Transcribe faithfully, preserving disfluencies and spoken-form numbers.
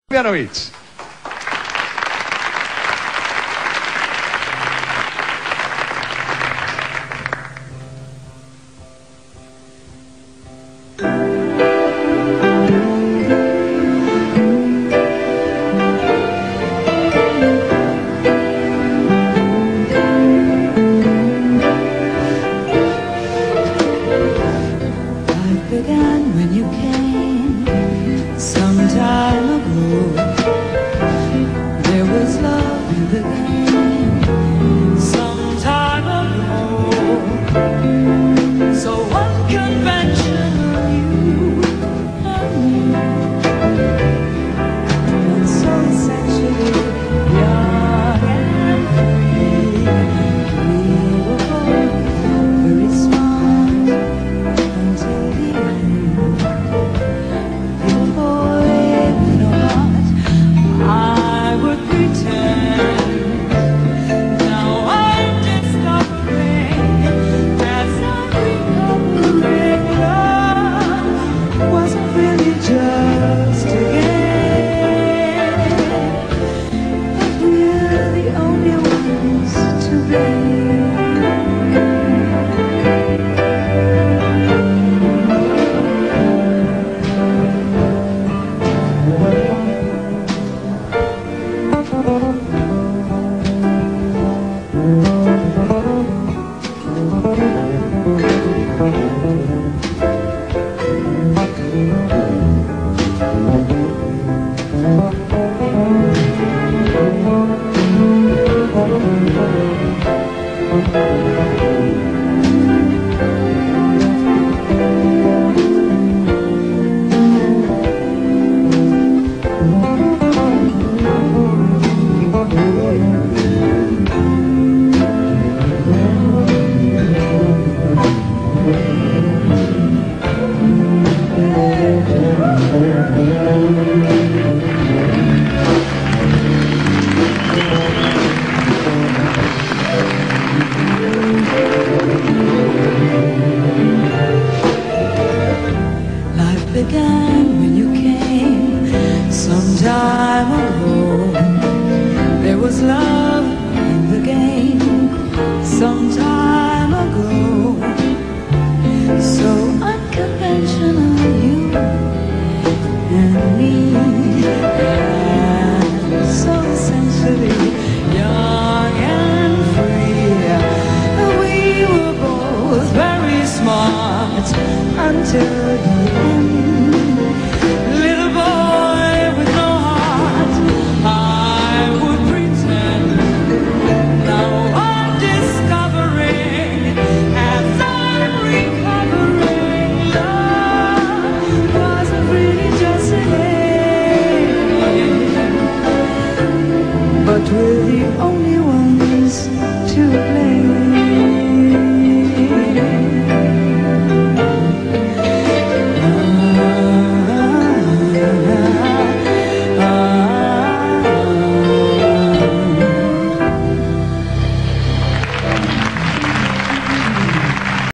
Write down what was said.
Mianovic. Began when you came some time ago. There was love in the game some time ago. So unconventional, you and me, but so essentially young and free. We were both very smart until the end. Just a game, but we're the only ones to blame. Thank you.